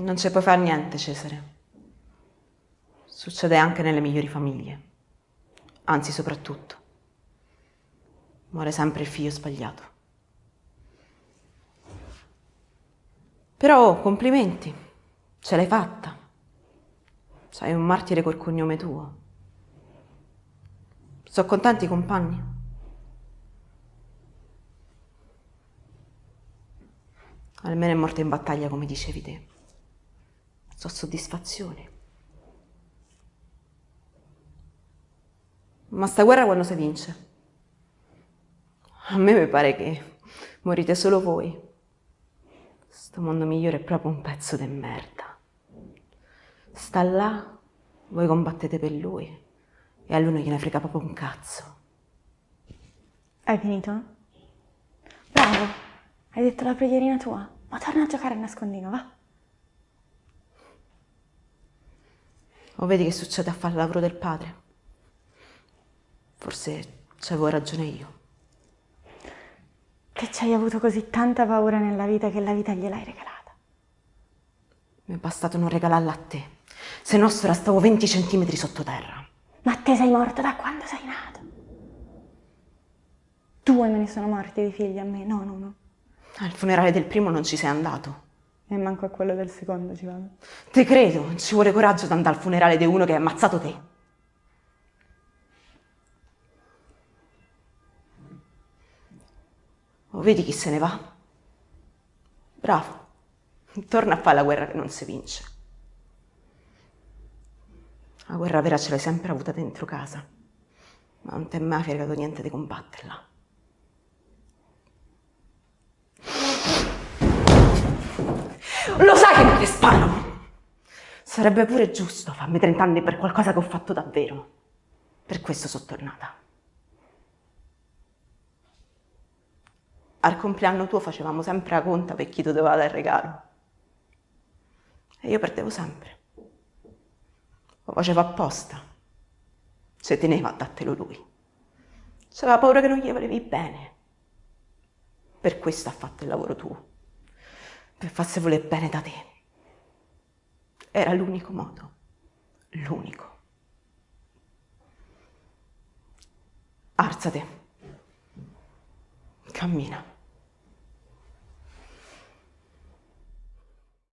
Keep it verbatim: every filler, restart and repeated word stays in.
Non ci puoi fare niente, Cesare. Succede anche nelle migliori famiglie. Anzi, soprattutto. Muore sempre il figlio sbagliato. Però, complimenti. Ce l'hai fatta. Sei un martire col cognome tuo. Sono contenti i compagni? Almeno è morta in battaglia, come dicevi te. So soddisfazione. Ma sta guerra quando si vince? A me mi pare che morite solo voi. Sto mondo migliore è proprio un pezzo di merda. Sta là, voi combattete per lui e a lui non gliene frega proprio un cazzo. Hai finito? Bravo! Hai detto la preghierina tua? Ma torna a giocare a nascondino, va? O vedi che succede a fare il lavoro del padre? Forse c'avevo ragione io. Che ci hai avuto così tanta paura nella vita che la vita gliel'hai regalata. Mi è bastato non regalarla a te, se no ora stavo venti centimetri sottoterra. Ma te sei morto da quando sei nato. Due me ne sono morti di figli a me, no, no, no. Al funerale del primo non ci sei andato. E manco a quello del secondo ci vado. Te credo, ci vuole coraggio ad andare al funerale di uno che ha ammazzato te. O vedi chi se ne va? Bravo, torna a fare la guerra che non si vince. La guerra vera ce l'hai sempre avuta dentro casa, ma non ti è mai fregato niente di combatterla. Lo sai che non ti sparo? Sarebbe pure giusto farmi trent'anni per qualcosa che ho fatto davvero. Per questo sono tornata. Al compleanno tuo facevamo sempre la conta per chi ti doveva dare il regalo. E io perdevo sempre. Lo facevo apposta. Se teneva a dartelo lui. C'aveva paura che non gli volevi bene. Per questo ha fatto il lavoro tuo. Per farsi voler bene da te. Era l'unico modo. L'unico. Alzate. Cammina.